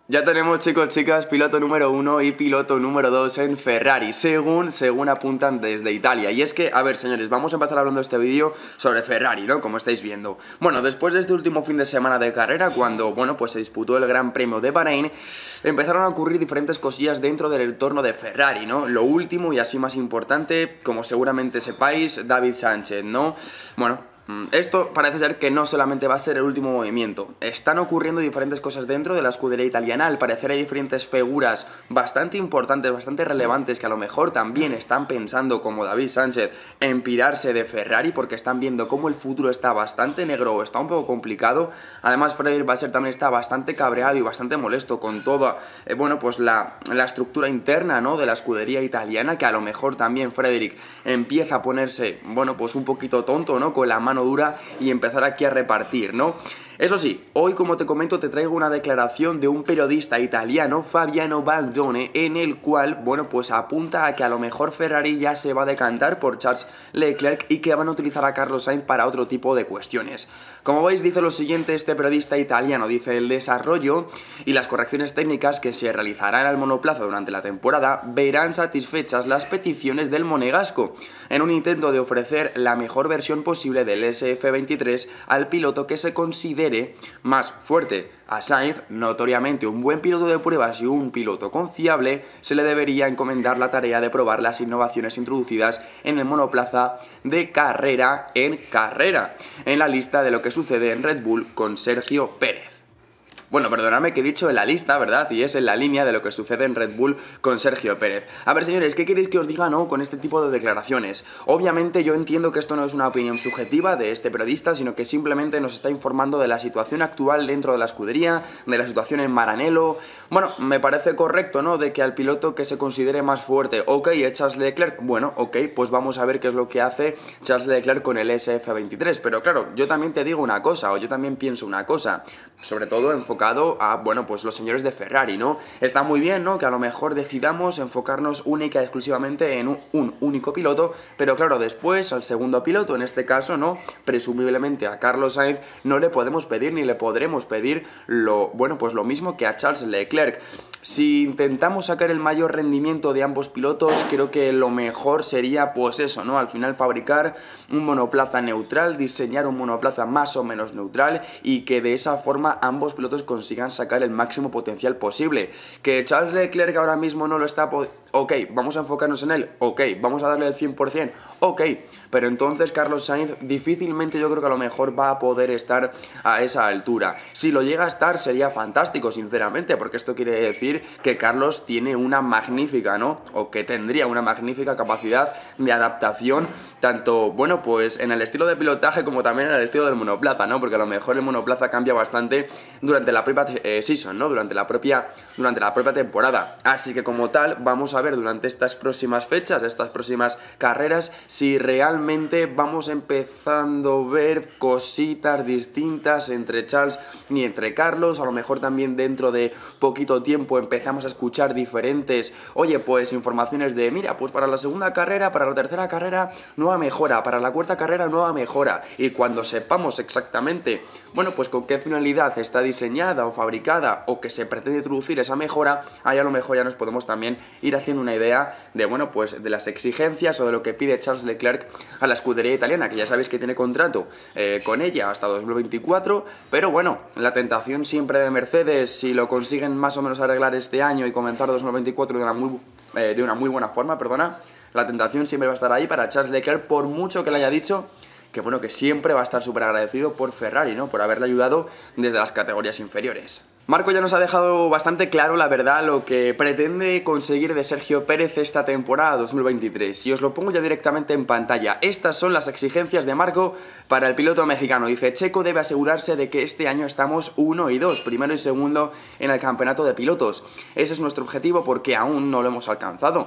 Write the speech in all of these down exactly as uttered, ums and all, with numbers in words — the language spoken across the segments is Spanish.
Ya tenemos, chicos, chicas, piloto número uno y piloto número dos en Ferrari, según, según apuntan desde Italia. Y es que, a ver, señores, vamos a empezar hablando de este vídeo sobre Ferrari, ¿no? Como estáis viendo. Bueno, después de este último fin de semana de carrera, cuando, bueno, pues se disputó el Gran Premio de Bahrein, empezaron a ocurrir diferentes cosillas dentro del entorno de Ferrari, ¿no? Lo último y así más importante, como seguramente sepáis, David Sánchez, ¿no? Bueno, esto parece ser que no solamente va a ser el último movimiento. Están ocurriendo diferentes cosas dentro de la escudería italiana. Al parecer hay diferentes figuras bastante importantes, bastante relevantes, que a lo mejor también están pensando, como David Sánchez, en pirarse de Ferrari, porque están viendo cómo el futuro está bastante negro o está un poco complicado. Además, Frederic Vasseur también está bastante cabreado y bastante molesto con toda, eh, bueno, pues la, la estructura interna, ¿no?, de la escudería italiana, que a lo mejor también Frederic empieza a ponerse, bueno, pues un poquito tonto, ¿no?, con la mano dura y empezar aquí a repartir, ¿no? Eso sí, hoy, como te comento, te traigo una declaración de un periodista italiano, Fabiano Baldone, en el cual, bueno, pues apunta a que a lo mejor Ferrari ya se va a decantar por Charles Leclerc y que van a utilizar a Carlos Sainz para otro tipo de cuestiones. Como veis, dice lo siguiente este periodista italiano, dice: el desarrollo y las correcciones técnicas que se realizarán al monoplaza durante la temporada verán satisfechas las peticiones del monegasco, en un intento de ofrecer la mejor versión posible del S F veintitrés al piloto que se considere más fuerte. A Sainz, notoriamente un buen piloto de pruebas y un piloto confiable, se le debería encomendar la tarea de probar las innovaciones introducidas en el monoplaza de carrera en carrera, en la lista de lo que sucede en Red Bull con Sergio Pérez. Bueno, perdonadme que he dicho en la lista, ¿verdad? Y es en la línea de lo que sucede en Red Bull con Sergio Pérez. A ver, señores, ¿qué queréis que os diga, no, con este tipo de declaraciones? Obviamente yo entiendo que esto no es una opinión subjetiva de este periodista, sino que simplemente nos está informando de la situación actual dentro de la escudería, de la situación en Maranello. Bueno, me parece correcto, ¿no?, de que al piloto que se considere más fuerte, ok, es Charles Leclerc, bueno, ok, pues vamos a ver qué es lo que hace Charles Leclerc con el S F veintitrés. Pero claro, yo también te digo una cosa, o yo también pienso una cosa, sobre todo enfocado a, bueno, pues los señores de Ferrari, ¿no? Está muy bien, ¿no?, que a lo mejor decidamos enfocarnos única y exclusivamente en un, un único piloto, pero claro, después al segundo piloto, en este caso, ¿no?, presumiblemente a Carlos Sainz, no le podemos pedir ni le podremos pedir lo, bueno, pues lo mismo que a Charles Leclerc. Si intentamos sacar el mayor rendimiento de ambos pilotos, creo que lo mejor sería, pues eso, ¿no?, al final fabricar un monoplaza neutral, diseñar un monoplaza más o menos neutral y que de esa forma ambos pilotos consigan sacar el máximo potencial posible. Que Charles Leclerc ahora mismo no lo está... Ok, vamos a enfocarnos en él, ok, vamos a darle el cien por cien, ok, pero entonces Carlos Sainz difícilmente yo creo que a lo mejor va a poder estar a esa altura. Si lo llega a estar sería fantástico, sinceramente, porque esto quiere decir que Carlos tiene una magnífica, ¿no?, o que tendría una magnífica capacidad de adaptación, tanto, bueno, pues en el estilo de pilotaje como también en el estilo del monoplaza, ¿no?, porque a lo mejor el monoplaza cambia bastante durante la propia eh, season, ¿no?, durante la propia, durante la propia temporada. Así que como tal, vamos a ver durante estas próximas fechas, estas próximas carreras, si realmente vamos empezando a ver cositas distintas entre Charles y entre Carlos. A lo mejor también dentro de poquito tiempo empezamos a escuchar diferentes, oye, pues informaciones de, mira, pues para la segunda carrera, para la tercera carrera, nueva mejora, para la cuarta carrera, nueva mejora. Y cuando sepamos exactamente, bueno, pues con qué finalidad está diseñada o fabricada o que se pretende introducir esa mejora, ahí a lo mejor ya nos podemos también ir haciendo una idea de, bueno, pues de las exigencias o de lo que pide Charles Leclerc a la escudería italiana, que ya sabéis que tiene contrato eh, con ella hasta dos mil veinticuatro, pero bueno, la tentación siempre de Mercedes, si lo consiguen más o menos arreglar este año y comenzar dos mil veinticuatro de una muy, eh, de una muy buena forma, perdona, la tentación siempre va a estar ahí para Charles Leclerc, por mucho que le haya dicho que, bueno, que siempre va a estar súper agradecido por Ferrari, ¿no?, por haberle ayudado desde las categorías inferiores. Marco ya nos ha dejado bastante claro, la verdad, lo que pretende conseguir de Sergio Pérez esta temporada dos mil veintitrés. Y os lo pongo ya directamente en pantalla. Estas son las exigencias de Marco para el piloto mexicano. Dice: Checo debe asegurarse de que este año estamos uno y dos, primero y segundo en el campeonato de pilotos. Ese es nuestro objetivo porque aún no lo hemos alcanzado.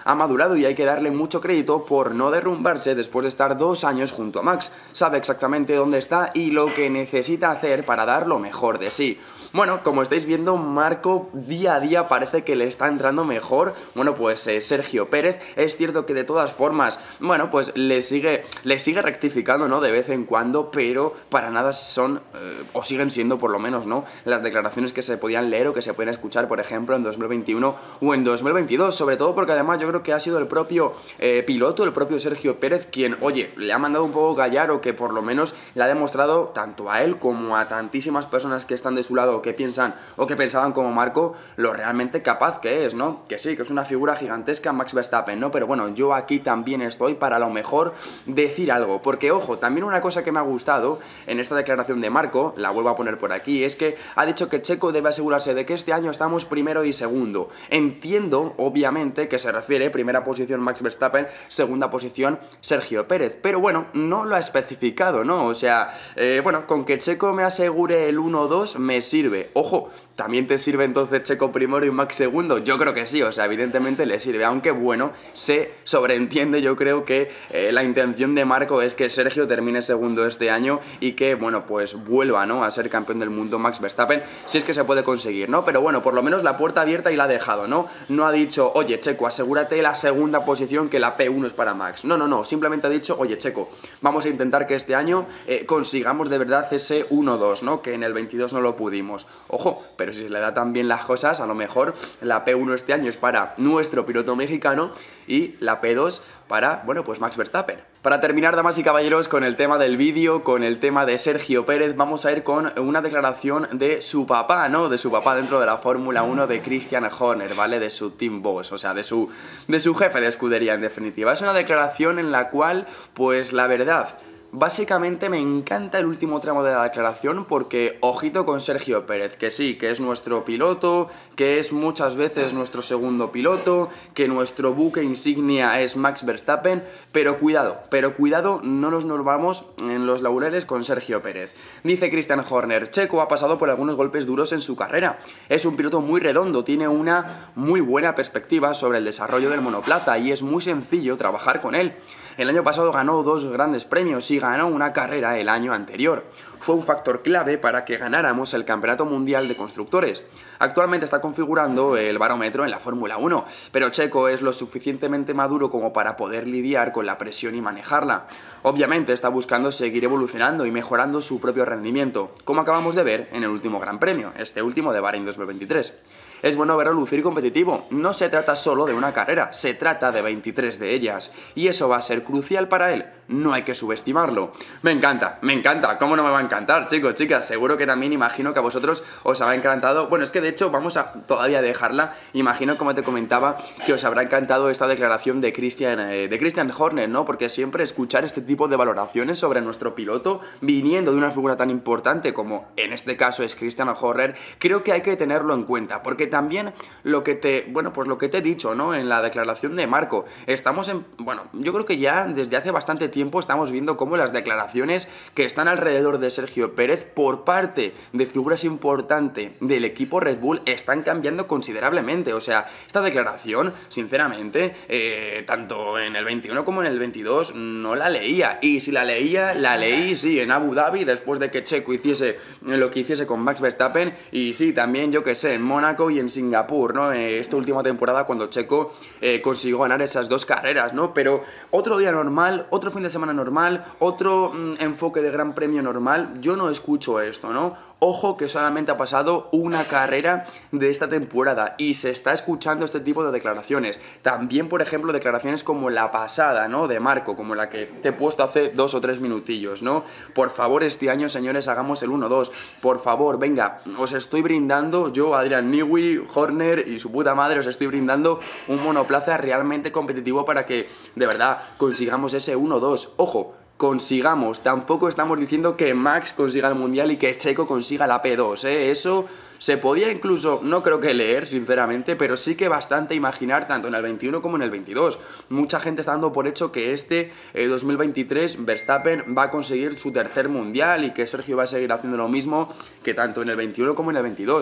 ha madurado y hay que darle mucho crédito por no derrumbarse después de estar dos años junto a Max. Sabe exactamente dónde está y lo que necesita hacer para dar lo mejor de sí. Bueno, como estáis viendo, Marco día a día parece que le está entrando mejor. Bueno, pues eh, Sergio Pérez, es cierto que de todas formas, bueno, pues le sigue, le sigue rectificando, ¿no? De vez en cuando, pero para nada son, eh, o siguen siendo por lo menos, ¿no? Las declaraciones que se podían leer o que se pueden escuchar, por ejemplo, en dos mil veintiuno o en dos mil veintidós, sobre todo porque además yo creo que ha sido el propio eh, piloto, el propio Sergio Pérez, quien, oye, le ha mandado un poco callar o que por lo menos le ha demostrado tanto a él como a tantísimas personas que están de su lado, que piensan o que pensaban como Marco, lo realmente capaz que es, ¿no? Que sí, que es una figura gigantesca Max Verstappen, ¿no? Pero bueno, yo aquí también estoy para a lo mejor decir algo, porque ojo, también una cosa que me ha gustado en esta declaración de Marco, la vuelvo a poner por aquí, es que ha dicho que Checo debe asegurarse de que este año estamos primero y segundo. Entiendo, obviamente, que se refiere primera posición Max Verstappen, segunda posición Sergio Pérez, pero bueno, no lo ha especificado, ¿no? O sea, eh, bueno, con que Checo me asegure el uno dos me sirve. Ojo, ¿también te sirve entonces Checo primero y Max segundo? Yo creo que sí, o sea, evidentemente le sirve, aunque bueno, se sobreentiende, yo creo que eh, la intención de Marco es que Sergio termine segundo este año y que, bueno, pues vuelva, ¿no?, a ser campeón del mundo Max Verstappen, si es que se puede conseguir, ¿no? Pero bueno, por lo menos la puerta abierta y la ha dejado, ¿no? No ha dicho, oye, Checo, asegúrate la segunda posición, que la P uno es para Max. No, no, no, simplemente ha dicho, oye, Checo, vamos a intentar que este año eh, consigamos de verdad ese uno dos, ¿no?, que en el veintidós no lo pudimos. Ojo, pero si se le da tan bien las cosas, a lo mejor la P uno este año es para nuestro piloto mexicano y la P dos para, bueno, pues Max Verstappen. Para terminar, damas y caballeros, con el tema del vídeo, con el tema de Sergio Pérez, vamos a ir con una declaración de su papá, ¿no? De su papá dentro de la Fórmula uno, de Christian Horner, ¿vale? De su team boss, o sea, de su, de su jefe de escudería, en definitiva. Es una declaración en la cual, pues la verdad, básicamente me encanta el último tramo de la declaración porque, ojito con Sergio Pérez, que sí, que es nuestro piloto, que es muchas veces nuestro segundo piloto, que nuestro buque insignia es Max Verstappen, pero cuidado, pero cuidado, no nos normamos en los laureles con Sergio Pérez. Dice Christian Horner, Checo ha pasado por algunos golpes duros en su carrera, es un piloto muy redondo, tiene una muy buena perspectiva sobre el desarrollo del monoplaza y es muy sencillo trabajar con él. El año pasado ganó dos grandes premios y ganó una carrera el año anterior. Fue un factor clave para que ganáramos el Campeonato Mundial de Constructores. Actualmente está configurando el barómetro en la Fórmula uno, pero Checo es lo suficientemente maduro como para poder lidiar con la presión y manejarla. Obviamente está buscando seguir evolucionando y mejorando su propio rendimiento, como acabamos de ver en el último Gran Premio, este último de Bahrein dos mil veintitrés. Es bueno verlo lucir competitivo, no se trata solo de una carrera, se trata de veintitrés de ellas, y eso va a ser crucial para él, no hay que subestimarlo. Me encanta, me encanta, ¿cómo no me va a encantar, chicos, chicas? Seguro que también imagino que a vosotros os habrá encantado, bueno, es que de hecho vamos a todavía dejarla, imagino, como te comentaba, que os habrá encantado esta declaración de Christian, eh, de Christian Horner, ¿no? Porque siempre escuchar este tipo de valoraciones sobre nuestro piloto, viniendo de una figura tan importante como en este caso es Christian Horner, creo que hay que tenerlo en cuenta, porque también lo que te, bueno, pues lo que te he dicho, ¿no?, en la declaración de Marco, estamos en, bueno, yo creo que ya desde hace bastante tiempo estamos viendo cómo las declaraciones que están alrededor de Sergio Pérez por parte de figuras importantes del equipo Red Bull están cambiando considerablemente. O sea, esta declaración, sinceramente, eh, tanto en el veintiuno como en el veintidós no la leía, y si la leía, la leí, sí, en Abu Dhabi, después de que Checo hiciese lo que hiciese con Max Verstappen, y sí, también, yo que sé, en Mónaco y en Singapur, ¿no? Eh, esta última temporada cuando Checo eh, consiguió ganar esas dos carreras, ¿no? Pero otro día normal, otro fin de semana normal, otro mmm, enfoque de Gran Premio normal, yo no escucho esto, ¿no? Ojo que solamente ha pasado una carrera de esta temporada y se está escuchando este tipo de declaraciones. También, por ejemplo, declaraciones como la pasada, ¿no?, de Marco, como la que te he puesto hace dos o tres minutillos, ¿no? Por favor, este año, señores, hagamos el uno dos. Por favor, venga, os estoy brindando, yo, Adrian Newey, Horner y su puta madre, os estoy brindando un monoplaza realmente competitivo para que, de verdad, consigamos ese uno dos. Ojo, consigamos, tampoco estamos diciendo que Max consiga el Mundial y que Checo consiga la P dos, ¿eh? Eso se podía incluso, no creo que leer, sinceramente, pero sí que bastante imaginar tanto en el veintiuno como en el veintidós. Mucha gente está dando por hecho que este eh, dos mil veintitrés Verstappen va a conseguir su tercer Mundial y que Sergio va a seguir haciendo lo mismo que tanto en el veintiuno como en el veintidós.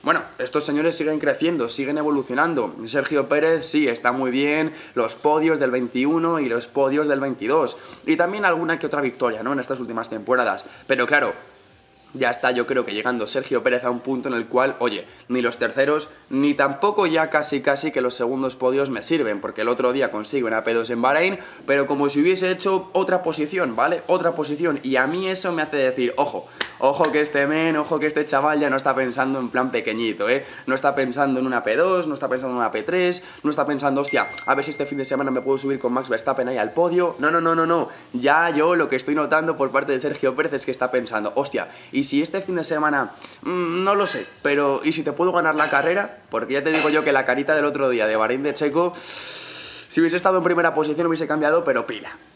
bueno, estos señores siguen creciendo, siguen evolucionando. Sergio Pérez sí, está muy bien, los podios del veintiuno y los podios del veintidós. Y también alguna que otra victoria, ¿no? En estas últimas temporadas. Pero claro, ya está, yo creo que llegando Sergio Pérez a un punto en el cual, oye, ni los terceros, ni tampoco ya casi casi que los segundos podios me sirven, porque el otro día consigo una P dos en Bahrein, pero como si hubiese hecho otra posición, ¿vale? Otra posición, y a mí eso me hace decir, ojo, ojo que este men, ojo que este chaval ya no está pensando en plan pequeñito, ¿eh? No está pensando en una P dos, no está pensando en una P tres, no está pensando, hostia, a ver si este fin de semana me puedo subir con Max Verstappen ahí al podio. No, no, no, no, no. Ya yo lo que estoy notando por parte de Sergio Pérez es que está pensando, hostia, y si este fin de semana, mmm, no lo sé, pero ¿y si te puedo ganar la carrera? Porque ya te digo yo que la carita del otro día de Bahrein de Checo, si hubiese estado en primera posición hubiese cambiado, pero pila.